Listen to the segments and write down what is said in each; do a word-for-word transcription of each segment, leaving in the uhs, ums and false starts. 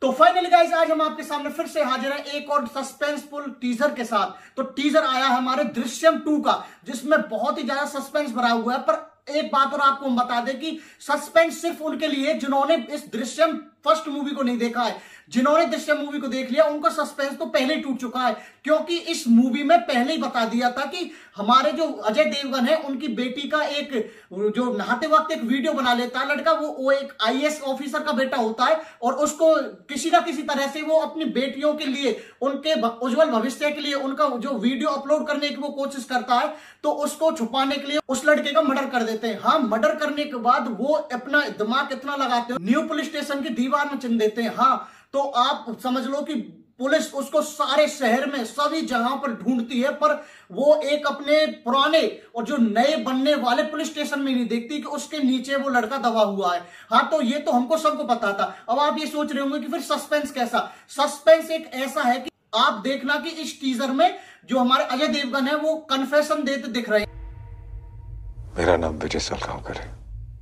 तो finally guys आज हम आपके सामने फिर से हाजिर हैं एक और सस्पेंसफुल टीजर के साथ। तो टीजर आया है हमारे दृश्यम टू का, जिसमें बहुत ही ज्यादा सस्पेंस भरा हुआ है। पर एक बात और आपको हम बता दें कि सस्पेंस सिर्फ उनके लिए जिन्होंने इस दृश्यम फर्स्ट मूवी को नहीं देखा है। जिन्होंने दृश्यम मूवी को देख लिया उनका सस्पेंस तो पहले ही टूट चुका है, क्योंकि इस मूवी में पहले ही बता दिया था कि हमारे जो अजय देवगन है उनकी बेटी का एक जो नहाते वक्त एक वीडियो बना लेता है लड़का, वो वो एक आईएएस ऑफिसर का बेटा होता है और उसको किसी ना किसी तरह से वो अपनी बेटियों के लिए, उनके उज्जवल भविष्य के लिए उनका जो वीडियो अपलोड करने की वो कोशिश करता है, तो उसको छुपाने के लिए उस लड़के का मर्डर कर देते हैं। हाँ, मर्डर करने के बाद वो अपना दिमाग इतना लगाते हैं, न्यू पुलिस स्टेशन की दीवार में चिन्ह देते हैं। हाँ, तो आप समझ लो कि पुलिस उसको सारे शहर में सभी जगहों पर ढूंढती है, पर वो एक अपने पुराने और जो नए बनने वाले पुलिस स्टेशन में नहीं देखती कि उसके नीचे वो लड़का दबा हुआ है। हाँ, तो ये तो हमको सबको पता था। अब आप ये सोच रहे होंगे कि फिर सस्पेंस कैसा? सस्पेंस एक ऐसा है कि आप देखना कि इस टीजर में जो हमारे अजय देवगन है वो कन्फेशन देते दिख रहे हैं। मेरा नाम विजय सलगांवकर है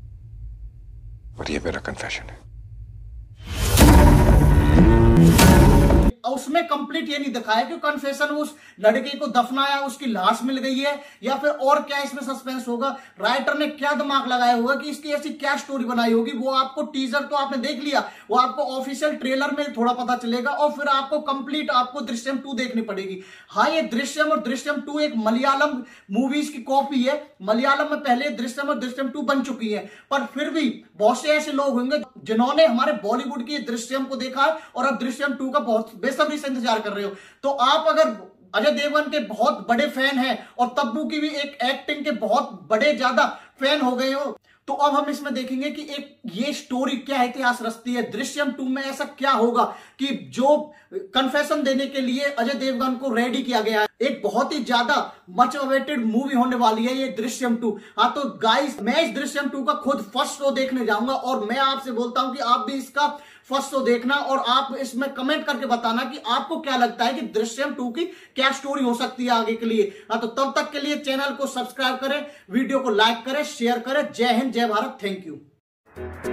और ये मेरा कन्फेशन है। उसमें कंप्लीट ये नहीं दिखाया कि कन्फेशन उस लड़के को दफनाया, उसकी लाश मिल गई है, या फिर और क्या इसमें सस्पेंस होगा। राइटर ने क्या दिमाग लगाया होगा कि इसकी ऐसी क्या स्टोरी बनाई होगी, वो आपको टीजर तो आपने देख लिया, वो आपको ऑफिशियल ट्रेलर में थोड़ा पता चलेगा और फिर आपको कंप्लीट आपको दृश्यम टू देखनी पड़ेगी। हाँ, ये दृश्यम और दृश्यम टू एक मलयालम मूवीज की कॉपी है। मलयालम में पहले दृश्यम और दृश्यम टू बन चुकी है, पर फिर भी बहुत से ऐसे लोग होंगे जिन्होंने हमारे बॉलीवुड की दृश्यम को देखा है और अब दृश्यम टू का बहुत बेसब्री से इंतजार कर रहे हो। तो आप अगर अजय देवगन के बहुत बड़े फैन हैं और तब्बू की भी एक एक्टिंग के बहुत बड़े ज्यादा फैन हो गए हो, तो अब हम इसमें देखेंगे कि एक ये स्टोरी क्या इतिहास रचती है। दृश्यम टू में ऐसा क्या होगा कि जो कन्फेशन देने के लिए अजय देवगन को रेडी किया गया है। एक बहुत ही ज्यादा मच अवेटेड मूवी होने वाली है ये दृश्यम टू। हाँ, तो गाइस मैं इस दृश्यम टू का खुद फर्स्ट शो देखने जाऊंगा और मैं आपसे बोलता हूं कि आप भी इसका फर्स्ट शो देखना और आप इसमें कमेंट करके बताना कि आपको क्या लगता है कि दृश्यम टू की क्या स्टोरी हो सकती है आगे के लिए। हाँ, तो तब तक के लिए चैनल को सब्सक्राइब करें, वीडियो को लाइक करें, शेयर करें। जय हिंद, जय भारत, थैंक यू।